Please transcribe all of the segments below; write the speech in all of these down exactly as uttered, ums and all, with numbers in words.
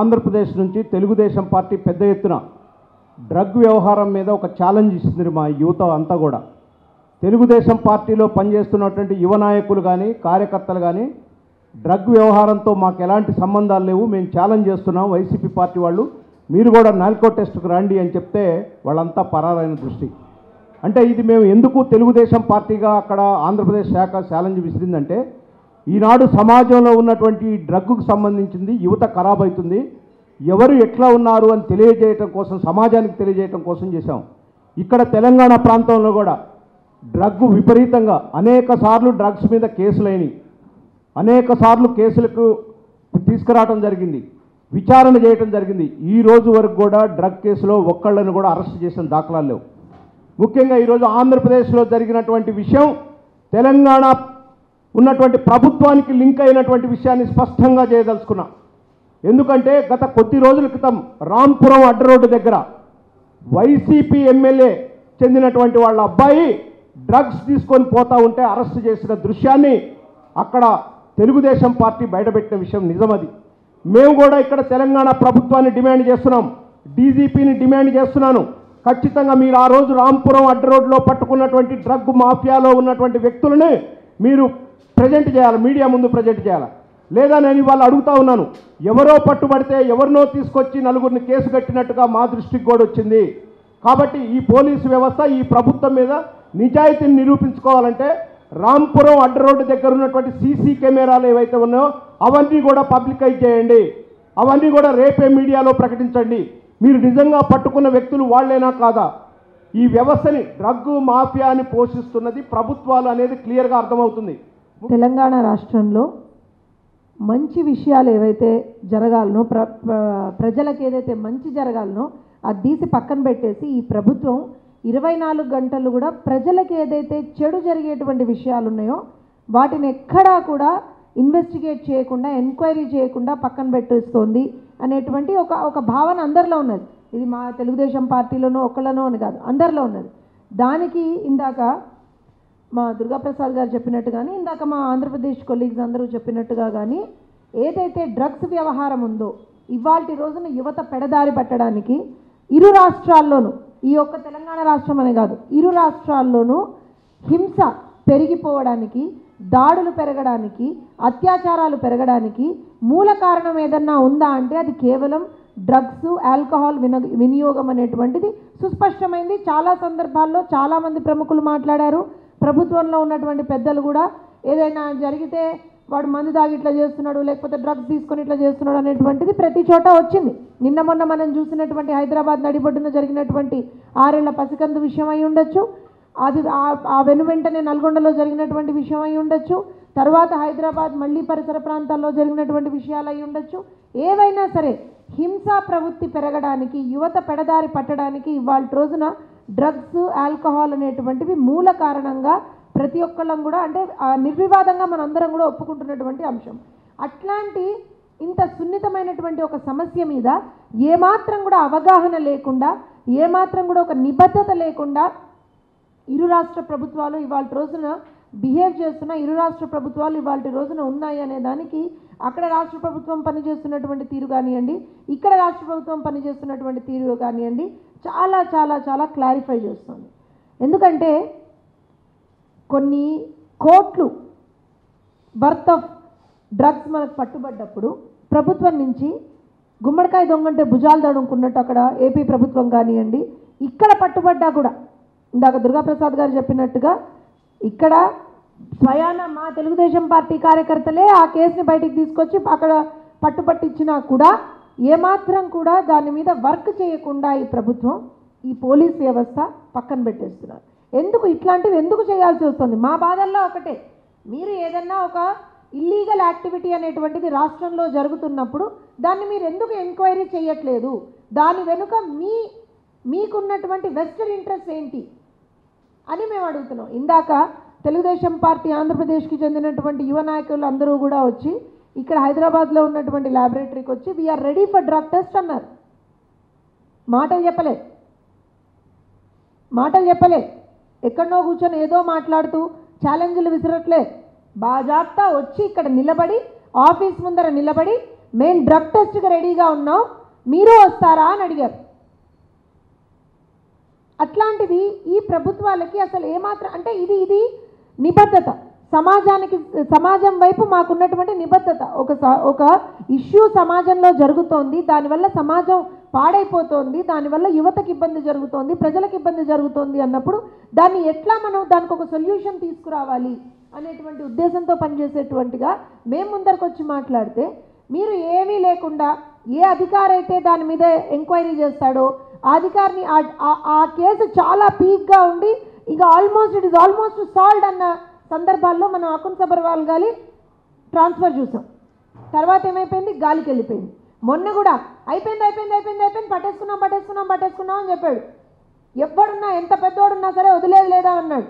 ఆంధ్రప్రదేశ్ నుంచి తెలుగుదేశం పార్టీ పెద్ద ఎత్తున డ్రగ్ వ్యవహారం మీద ఒక ఛాలెంజ్ ఇస్తుంది మా యువత అంతా కూడా. తెలుగుదేశం పార్టీలో పనిచేస్తున్నటువంటి యువ నాయకులు కానీ కార్యకర్తలు కానీ డ్రగ్ వ్యవహారంతో మాకు ఎలాంటి సంబంధాలు లేవు, మేము ఛాలెంజ్ చేస్తున్నాం వైసీపీ పార్టీ వాళ్ళు, మీరు కూడా నాల్కో టెస్ట్కు రండి అని చెప్తే వాళ్ళంతా పరారైన దృష్టి. అంటే ఇది మేము ఎందుకు తెలుగుదేశం పార్టీగా అక్కడ ఆంధ్రప్రదేశ్ శాఖ ఛాలెంజ్ విసిరిందంటే, ఈనాడు సమాజంలో ఉన్నటువంటి డ్రగ్కు సంబంధించింది యువత ఖరాబ్ అవుతుంది, ఎవరు ఎట్లా ఉన్నారు అని తెలియజేయటం కోసం, సమాజానికి తెలియజేయటం కోసం చేశాం. ఇక్కడ తెలంగాణ ప్రాంతంలో కూడా డ్రగ్ విపరీతంగా అనేక సార్లు డ్రగ్స్ మీద కేసులైనవి, అనేక సార్లు కేసులకు తీసుకురావడం జరిగింది, విచారణ చేయటం జరిగింది. ఈ రోజు వరకు కూడా డ్రగ్ కేసులో ఒక్కళ్ళను కూడా అరెస్ట్ చేసిన దాఖలాలు లేవు. ముఖ్యంగా ఈరోజు ఆంధ్రప్రదేశ్లో జరిగినటువంటి విషయం తెలంగాణ ఉన్నటువంటి ప్రభుత్వానికి లింక్ అయినటువంటి విషయాన్ని స్పష్టంగా చేయదలుచుకున్నా. ఎందుకంటే గత కొద్ది రోజుల క్రితం రాంపురం అడ్డ రోడ్డు దగ్గర వైసీపీ ఎమ్మెల్యే చెందినటువంటి వాళ్ళ అబ్బాయి డ్రగ్స్ తీసుకొని పోతా ఉంటే అరెస్ట్ చేసిన దృశ్యాన్ని అక్కడ తెలుగుదేశం పార్టీ బయటపెట్టిన విషయం నిజమది. మేము కూడా ఇక్కడ తెలంగాణ ప్రభుత్వాన్ని డిమాండ్ చేస్తున్నాం, డీజీపీని డిమాండ్ చేస్తున్నాను, ఖచ్చితంగా మీరు ఆ రోజు రాంపురం అడ్డ రోడ్లో పట్టుకున్నటువంటి డ్రగ్ మాఫియాలో ఉన్నటువంటి వ్యక్తులని మీరు ప్రజెంట్ చేయాలి, మీడియా ముందు ప్రజెంట్ చేయాలి. లేదా నేను ఇవాళ అడుగుతా ఉన్నాను, ఎవరో పట్టుబడితే ఎవరినో తీసుకొచ్చి నలుగురిని కేసు కట్టినట్టుగా మా దృష్టికి కూడా వచ్చింది. కాబట్టి ఈ పోలీసు వ్యవస్థ ఈ ప్రభుత్వం మీద నిజాయితీని నిరూపించుకోవాలంటే రాంపురం అడ్డ రోడ్డు దగ్గర ఉన్నటువంటి సీసీ కెమెరాలు ఏవైతే ఉన్నాయో అవన్నీ కూడా పబ్లికైజ్ చేయండి, అవన్నీ కూడా రేపే మీడియాలో ప్రకటించండి. మీరు నిజంగా పట్టుకున్న వ్యక్తులు వాళ్ళేనా కాదా? ఈ వ్యవస్థని డ్రగ్ మాఫియాని పోషిస్తున్నది ప్రభుత్వాలు అనేది క్లియర్గా అర్థమవుతుంది. తెలంగాణ రాష్ట్రంలో మంచి విషయాలు ఏవైతే జరగాలనో, ప్ర ప్రజలకు ఏదైతే మంచి జరగాలనో అది తీసి పక్కన పెట్టేసి ఈ ప్రభుత్వం ఇరవై నాలుగు గంటలు కూడా ప్రజలకు ఏదైతే చెడు జరిగేటువంటి విషయాలు ఉన్నాయో వాటిని ఎక్కడా కూడా ఇన్వెస్టిగేట్ చేయకుండా, ఎంక్వైరీ చేయకుండా పక్కన పెట్టేస్తోంది అనేటువంటి ఒక ఒక భావన అందరిలో ఉన్నది. ఇది మా తెలుగుదేశం పార్టీలోనో ఒక్కళ్ళనో అని కాదు, అందరిలో ఉన్నది. దానికి ఇందాక మా దుర్గాప్రసాద్ గారు చెప్పినట్టు కానీ, ఇందాక మా ఆంధ్రప్రదేశ్ కొలీగ్స్ అందరూ చెప్పినట్టుగా కానీ, ఏదైతే డ్రగ్స్ వ్యవహారం ఉందో ఇవాల్టి రోజున యువత పెడదారి పట్టడానికి ఇరు రాష్ట్రాల్లోనూ, ఈ ఒక్క తెలంగాణ రాష్ట్రం అనే కాదు, ఇరు రాష్ట్రాల్లోనూ హింస పెరిగిపోవడానికి, దాడులు పెరగడానికి, అత్యాచారాలు పెరగడానికి మూల కారణం ఏదన్నా ఉందా అంటే అది కేవలం డ్రగ్స్, ఆల్కహాల్ విన వినియోగం అనేటువంటిది సుస్పష్టమైంది. చాలా సందర్భాల్లో చాలామంది ప్రముఖులు మాట్లాడారు, ప్రభుత్వంలో ఉన్నటువంటి పెద్దలు కూడా ఏదైనా జరిగితే వాడు మందు తాగి ఇట్లా చేస్తున్నాడు, లేకపోతే డ్రగ్స్ తీసుకొని ఇట్లా చేస్తున్నాడు అనేటువంటిది ప్రతి చోట వచ్చింది. నిన్న మొన్న మనం చూసినటువంటి హైదరాబాద్ నడిబొడ్డున జరిగినటువంటి ఆరేళ్ల పసికందు విషయం అయి ఉండొచ్చు, అది ఆ వెను వెంటనే నల్గొండలో జరిగినటువంటి విషయం అయి ఉండొచ్చు, తర్వాత హైదరాబాద్ మళ్ళీ పరిసర ప్రాంతాల్లో జరిగినటువంటి విషయాలు అయి ఉండొచ్చు. ఏవైనా సరే హింసా ప్రవృత్తి పెరగడానికి, యువత పెడదారి పట్టడానికి ఇవాళ రోజున డ్రగ్స్, ఆల్కహాల్ అనేటువంటివి మూల కారణంగా ప్రతి ఒక్కళ్ళం కూడా, అంటే నిర్వివాదంగా మనందరం కూడా ఒప్పుకుంటున్నటువంటి అంశం. అట్లాంటి ఇంత సున్నితమైనటువంటి ఒక సమస్య మీద ఏమాత్రం కూడా అవగాహన లేకుండా, ఏమాత్రం కూడా ఒక నిబద్ధత లేకుండా ఇరు రాష్ట్ర ప్రభుత్వాలు ఇవాళ రోజున బిహేవ్ చేస్తున్న, ఇరు రాష్ట్ర ప్రభుత్వాలు ఇవాళ రోజున ఉన్నాయి అనే దానికి అక్కడ రాష్ట్ర ప్రభుత్వం పనిచేస్తున్నటువంటి తీరు కానివ్వండి, ఇక్కడ రాష్ట్ర ప్రభుత్వం పనిచేస్తున్నటువంటి తీరు కానివ్వండి, చాలా చాలా చాలా క్లారిఫై చేస్తుంది. ఎందుకంటే కొన్ని కోట్లు వర్త్ ఆఫ్ డ్రగ్స్ మనకు పట్టుబడ్డప్పుడు ప్రభుత్వం నుంచి గుమ్మడికాయ దొంగంటే భుజాలు తడుముకున్నట్టు అక్కడ ఏపీ ప్రభుత్వం కానివ్వండి, ఇక్కడ పట్టుబడ్డా కూడా ఇందాక దుర్గాప్రసాద్ గారు చెప్పినట్టుగా ఇక్కడ స్వయాన మా తెలుగుదేశం పార్టీ కార్యకర్తలే ఆ కేసుని బయటికి తీసుకొచ్చి అక్కడ పట్టుపట్టించినా కూడా ఏమాత్రం కూడా దాని మీద వర్క్ చేయకుండా ఈ ప్రభుత్వం, ఈ పోలీస్ వ్యవస్థ పక్కన పెట్టేస్తున్నారు. ఎందుకు ఇట్లాంటివి ఎందుకు చేయాల్సి వస్తుంది? మా బాధల్లో ఒకటే, మీరు ఏదన్నా ఒక ఇల్లీగల్ యాక్టివిటీ అనేటువంటిది రాష్ట్రంలో జరుగుతున్నప్పుడు దాన్ని మీరు ఎందుకు ఎంక్వైరీ చేయట్లేదు? దాని వెనుక మీ మీకున్నటువంటి వెస్టెడ్ ఇంట్రెస్ట్ ఏంటి అని మేము అడుగుతున్నాం. ఇందాక తెలుగుదేశం పార్టీ ఆంధ్రప్రదేశ్కి చెందినటువంటి యువ నాయకులు అందరూ కూడా వచ్చి ఇక్కడ హైదరాబాద్లో ఉన్నటువంటి ల్యాబొరేటరీకి వచ్చి we're ready for drug test అన్నారు. మాటలు చెప్పలే మాటలు చెప్పలే ఎక్కడనో కూర్చొని ఏదో మాట్లాడుతూ ఛాలెంజ్లు విసిరట్లే, బాజాప్తా వచ్చి ఇక్కడ నిలబడి, ఆఫీస్ ముందర నిలబడి మేము డ్రగ్ టెస్ట్కి రెడీగా ఉన్నాం, మీరు వస్తారా అని అడిగారు. అట్లాంటిది ఈ ప్రభుత్వాలకి అసలు ఏమాత్రం అంటే ఇది ఇది నిబద్ధత, సమాజానికి సమాజం వైపు మాకున్నటువంటి నిబద్ధత. ఒక ఒక ఇష్యూ సమాజంలో జరుగుతోంది, దానివల్ల సమాజం పాడైపోతోంది, దానివల్ల యువతకి ఇబ్బంది జరుగుతోంది, ప్రజలకు ఇబ్బంది జరుగుతోంది అన్నప్పుడు దాన్ని ఎట్లా మనం దానికి ఒక సొల్యూషన్ తీసుకురావాలి అనేటువంటి ఉద్దేశంతో పనిచేసేటువంటిగా మేము ముందరికి వచ్చి మాట్లాడితే, మీరు ఏమీ లేకుండా ఏ అధికారి అయితే దాని మీద ఎంక్వైరీ చేస్తాడో ఆ అధికారిని ఆ కేసు చాలా పీక్గా ఉండి ఇక almost it is almost solved అన్న సందర్భాల్లో మనం అకున్ సబర్వాల్ గాలి ట్రాన్స్ఫర్ చూసాం. తర్వాత ఏమైపోయింది, గాలికి వెళ్ళిపోయింది. మొన్న కూడా అయిపోయింది అయిపోయింది అయిపోయింది అయిపోయింది పట్టేసుకున్నాం పట్టేసుకున్నాం పట్టేసుకున్నాం అని చెప్పాడు. ఎవ్వడున్నా ఎంత పెద్దోడున్నా సరే వదిలేదు లేదా అన్నాడు.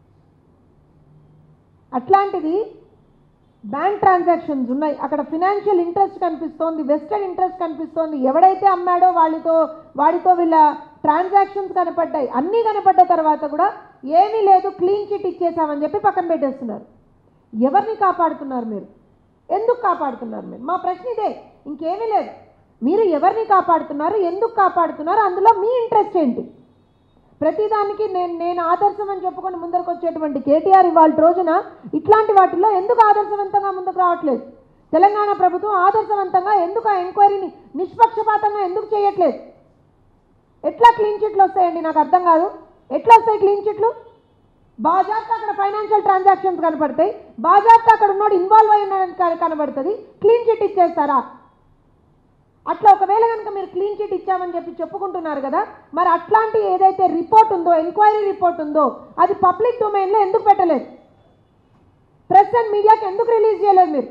అట్లాంటిది బ్యాంక్ ట్రాన్సాక్షన్స్ ఉన్నాయి, అక్కడ ఫినాన్షియల్ ఇంట్రెస్ట్ కనిపిస్తోంది, వెస్టెడ్ ఇంట్రెస్ట్ కనిపిస్తోంది. ఎవడైతే అమ్మాడో వాళ్ళతో వాడితో వీళ్ళ ట్రాన్సాక్షన్స్ కనపడ్డాయి. అన్నీ కనపడ్డ తర్వాత కూడా ఏమీ లేదు, క్లీన్ చిట్ ఇచ్చేసామని చెప్పి పక్కన పెట్టేస్తున్నారు. ఎవరిని కాపాడుతున్నారు మీరు? ఎందుకు కాపాడుతున్నారు మీరు? మా ప్రశ్న ఇదే, ఇంకేమీ లేదు. మీరు ఎవరిని కాపాడుతున్నారు, ఎందుకు కాపాడుతున్నారు, అందులో మీ ఇంట్రెస్ట్ ఏంటి? ప్రతిదానికి నేను నేను ఆదర్శం అని చెప్పుకొని ముందరకు వచ్చేటువంటి కేటీఆర్ ఇవాళ రోజున ఇట్లాంటి వాటిల్లో ఎందుకు ఆదర్శవంతంగా ముందుకు రావట్లేదు? తెలంగాణ ప్రభుత్వం ఆదర్శవంతంగా ఎందుకు ఆ ఎంక్వైరీని నిష్పక్షపాతంగా ఎందుకు చేయట్లేదు? ఎట్లా క్లీన్ చిట్లు వస్తాయండి? నాకు అర్థం కాదు. ఎట్లా వస్తాయి క్లీన్ చిట్లు? బాజాప్తా అక్కడ ఫైనాన్షియల్ ట్రాన్సాక్షన్స్ కనపడతాయి, బాజాప్తా అక్కడ ఉన్నోడు ఇన్వాల్వ్ అయిన కనబడుతుంది, క్లీన్ చిట్ ఇచ్చేస్తారా? అట్లా ఒకవేళ కనుక మీరు క్లీన్ చిట్ ఇచ్చామని చెప్పి చెప్పుకుంటున్నారు కదా, మరి అట్లాంటి ఏదైతే రిపోర్ట్ ఉందో, ఎంక్వైరీ రిపోర్ట్ ఉందో, అది పబ్లిక్ డొమైన్లో ఎందుకు పెట్టలేదు? ప్రెస్ అండ్ మీడియాకి ఎందుకు రిలీజ్ చేయలేదు మీరు?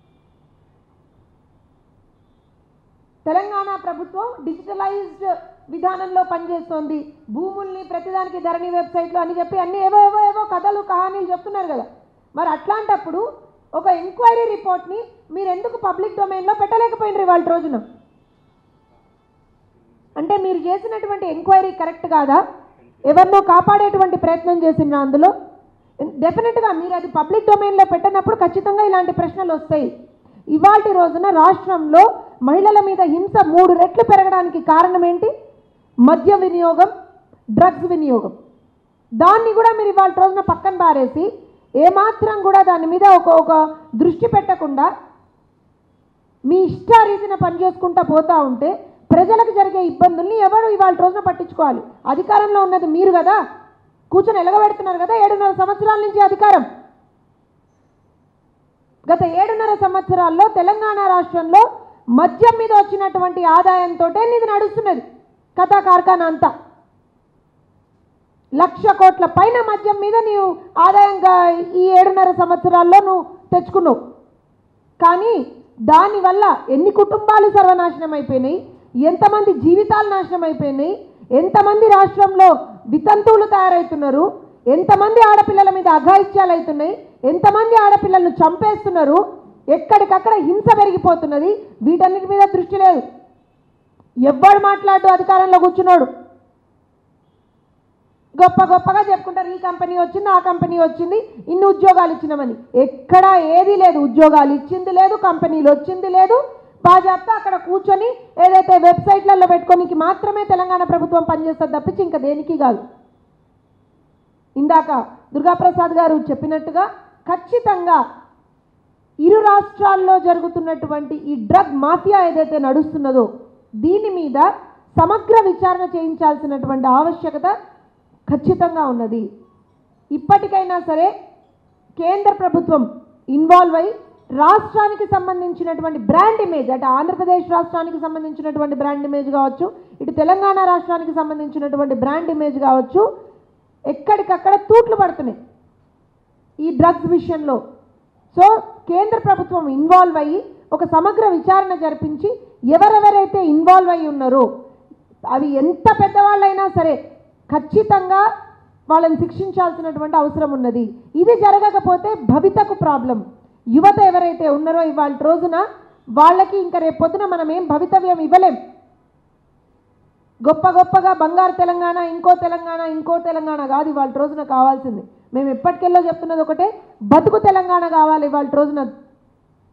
తెలంగాణ ప్రభుత్వం డిజిటలైజ్డ్ విధానంలో పనిచేస్తోంది, భూముల్ని ప్రతిదానికి ధరణి వెబ్సైట్లో అని చెప్పి అన్ని ఏవో ఏవో ఏవో కథలు కహానీలు చెప్తున్నారు కదా. మరి అట్లాంటప్పుడు ఒక ఎంక్వైరీ రిపోర్ట్ని మీరు ఎందుకు పబ్లిక్ డొమైన్లో పెట్టలేకపోయినారు ఇవాళ రోజున? అంటే మీరు చేసినటువంటి ఎంక్వైరీ కరెక్ట్ కాదా? ఎవరినో కాపాడేటువంటి ప్రయత్నం చేసిన అందులో డెఫినెట్గా మీరు అది పబ్లిక్ డొమైన్లో పెట్టినప్పుడు ఖచ్చితంగా ఇలాంటి ప్రశ్నలు వస్తాయి. ఇవాల్టి రోజున రాష్ట్రంలో మహిళల మీద హింస మూడు రెట్లు పెరగడానికి కారణం ఏంటి? మద్య వినియోగం, డ్రగ్స్ వినియోగం. దాన్ని కూడా మీరు ఇవాళ రోజున పక్కన పారేసి ఏమాత్రం కూడా దాని మీద ఒక ఒక దృష్టి పెట్టకుండా మీ ఇష్టారీతిన పనిచేసుకుంటూ పోతూ ఉంటే ప్రజలకు జరిగే ఇబ్బందుల్ని ఎవరు ఇవాళ రోజున పట్టించుకోవాలి? అధికారంలో ఉన్నది మీరు కదా, కూర్చొని ఎలగబెడుతున్నారు కదా ఏడున్నర సంవత్సరాల నుంచి అధికారం. గత ఏడున్నర సంవత్సరాల్లో తెలంగాణ రాష్ట్రంలో మద్యం మీద వచ్చినటువంటి ఆదాయంతో ఇది నడుస్తున్నది కథా కార్ఖానా అంతా. లక్ష కోట్ల పైన మద్యం మీద నీవు ఆదాయంగా ఈ ఏడున్నర సంవత్సరాల్లో నువ్వు తెచ్చుకున్నావు. కానీ దానివల్ల ఎన్ని కుటుంబాలు సర్వనాశనం అయిపోయినాయి, ఎంతమంది జీవితాలు నాశనం అయిపోయినాయి, ఎంతమంది రాష్ట్రంలో వితంతువులు తయారవుతున్నారు, ఎంతమంది ఆడపిల్లల మీద అఘాయిత్యాలు అవుతున్నాయి, ఎంతమంది ఆడపిల్లలను చంపేస్తున్నారు, ఎక్కడికక్కడ హింస పెరిగిపోతున్నది. వీటన్నిటి మీద దృష్టి లేదు. ఎవ్వడు మాట్లాడు అధికారంలో కూర్చున్నాడు గొప్ప గొప్పగా చెప్పుకుంటారు, ఈ కంపెనీ వచ్చింది ఆ కంపెనీ వచ్చింది ఇన్ని ఉద్యోగాలు ఇచ్చినామని. ఎక్కడా ఏది లేదు, ఉద్యోగాలు ఇచ్చింది లేదు, కంపెనీలు వచ్చింది లేదు. బాజాప్తా అక్కడ కూర్చొని ఏదైతే వెబ్సైట్లలో పెట్టుకోనికి మాత్రమే తెలంగాణ ప్రభుత్వం పనిచేస్తుంది తప్పించి ఇంకా దేనికి కాదు. ఇందాక దుర్గాప్రసాద్ గారు చెప్పినట్టుగా ఖచ్చితంగా ఇరు రాష్ట్రాల్లో జరుగుతున్నటువంటి ఈ డ్రగ్ మాఫియా ఏదైతే నడుస్తున్నదో దీని మీద సమగ్ర విచారణ చేయించాల్సినటువంటి ఆవశ్యకత ఖచ్చితంగా ఉన్నది. ఇప్పటికైనా సరే కేంద్ర ప్రభుత్వం ఇన్వాల్వ్ అయి రాష్ట్రానికి సంబంధించినటువంటి బ్రాండ్ ఇమేజ్, అటు ఆంధ్రప్రదేశ్ రాష్ట్రానికి సంబంధించినటువంటి బ్రాండ్ ఇమేజ్ కావచ్చు, ఇటు తెలంగాణ రాష్ట్రానికి సంబంధించినటువంటి బ్రాండ్ ఇమేజ్ కావచ్చు, ఎక్కడికక్కడ తూట్లు పడుతున్నాయి ఈ డ్రగ్స్ విషయంలో. సో కేంద్ర ప్రభుత్వం ఇన్వాల్వ్ అయ్యి ఒక సమగ్ర విచారణ జరిపించి ఎవరెవరైతే ఇన్వాల్వ్ అయ్యి ఉన్నారో అవి ఎంత పెద్దవాళ్ళైనా సరే ఖచ్చితంగా వాళ్ళని శిక్షించాల్సినటువంటి అవసరం ఉన్నది. ఇది జరగకపోతే భవితకు ప్రాబ్లం. యువత ఎవరైతే ఉన్నారో ఇవాళ రోజున వాళ్ళకి ఇంకా రేపు పొద్దున మనం ఏం భవితవ్యం ఇవ్వలేం. గొప్ప గొప్పగా బంగారు తెలంగాణ, ఇంకో తెలంగాణ ఇంకో తెలంగాణ కాదు ఇవాళ రోజున కావాల్సింది. మేము ఎప్పటికెళ్ళో చెప్తున్నది ఒకటే, బతుకు తెలంగాణ కావాలి ఇవాళ రోజున.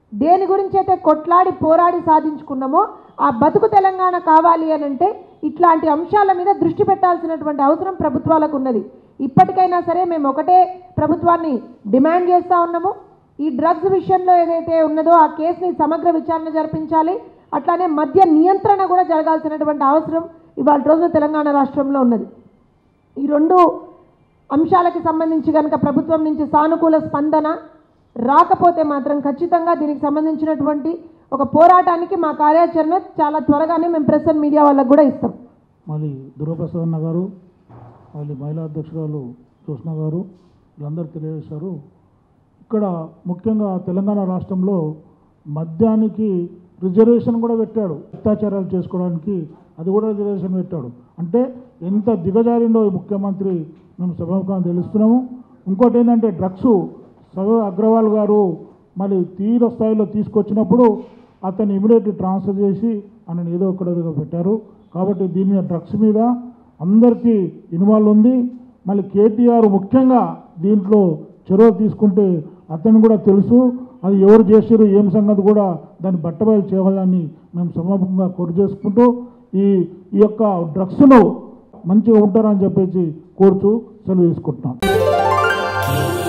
దేని గురించి అయితే కొట్లాడి పోరాడి సాధించుకున్నామో ఆ బతుకు తెలంగాణ కావాలి అని అంటే ఇట్లాంటి అంశాల మీద దృష్టి పెట్టాల్సినటువంటి అవసరం ప్రభుత్వాలకు ఉన్నది. ఇప్పటికైనా సరే మేము ఒకటే ప్రభుత్వాన్ని డిమాండ్ చేస్తూ ఉన్నాము, ఈ డ్రగ్స్ విషయంలో ఏదైతే ఉన్నదో ఆ కేసుని సమగ్ర విచారణ జరిపించాలి. అట్లానే మద్య నియంత్రణ కూడా జరగాల్సినటువంటి అవసరం ఇవాళ రోజున తెలంగాణ రాష్ట్రంలో ఉన్నది. ఈ రెండు అంశాలకి సంబంధించి కనుక ప్రభుత్వం నుంచి సానుకూల స్పందన రాకపోతే మాత్రం ఖచ్చితంగా దీనికి సంబంధించినటువంటి ఒక పోరాటానికి మా కార్యాచరణ చాలా త్వరగానే మేము ప్రెస్ అండ్ మీడియా వాళ్ళకు కూడా ఇస్తాం. మళ్ళీ దుర్గాప్రసాద్ అన్న గారు, మళ్ళీ మహిళా అధ్యక్షురాలు జ్యోత్స్న గారు వీళ్ళందరూ తెలియజేశారు. ఇక్కడ ముఖ్యంగా తెలంగాణ రాష్ట్రంలో మద్యానికి రిజర్వేషన్ కూడా పెట్టాడు. అత్యాచారాలు చేసుకోవడానికి అది కూడా రిజర్వేషన్ పెట్టాడు. అంటే ఎంత దిగజారిందో ఈ ముఖ్యమంత్రి మేము సభాముఖంగా తెలుస్తున్నాము. ఇంకోటి ఏంటంటే డ్రగ్స్ సర్వ అగ్రవాల్ గారు మళ్ళీ తీవ్ర స్థాయిలో తీసుకొచ్చినప్పుడు అతన్ని ఇమీడియట్లీ ట్రాన్స్ఫర్ చేసి ఆయన ఏదో ఒకటి పెట్టారు. కాబట్టి దీని మీద డ్రగ్స్ మీద అందరికీ ఇన్వాల్వ్ ఉంది. మళ్ళీ కేటీఆర్ ముఖ్యంగా దీంట్లో చొరవ తీసుకుంటే అతను కూడా తెలుసు అది ఎవరు చేసారు ఏం సంగతి కూడా దాన్ని బట్టబయలు చేయాలని మేము సమర్పంగా కోరి చేసుకుంటూ ఈ ఈ యొక్క డ్రగ్స్ను మంచిగా ఉంటారని చెప్పేసి కోరుచూ సెలవు తీసుకుంటున్నాం.